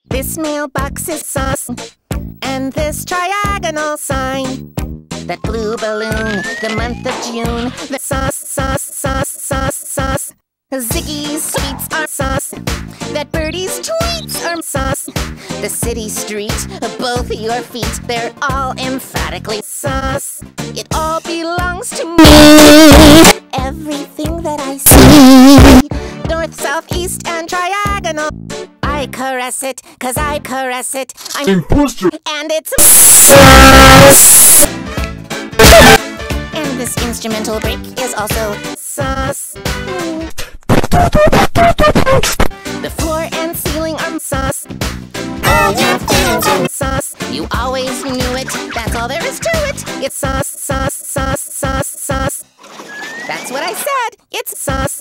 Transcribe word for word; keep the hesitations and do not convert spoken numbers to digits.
This mailbox is sus, and this triagonal sign. That blue balloon, the month of June, the sus, sus, sus, sus, sus. Ziggy's sweets are sus. That birdie's tweets are sus. The city street, both your feet, they're all emphatically sus. It all belongs to me. Everything that I see, north, south, east, and triagonal. I caress it, cause I caress it. I'm Imposter! And it's sus. And this instrumental break is also sus. The floor and ceiling are sus. All your fans are sus. You always knew it. That's all there is to it. It's sus, sus, sus, sus, sus. That's what I said. It's sus.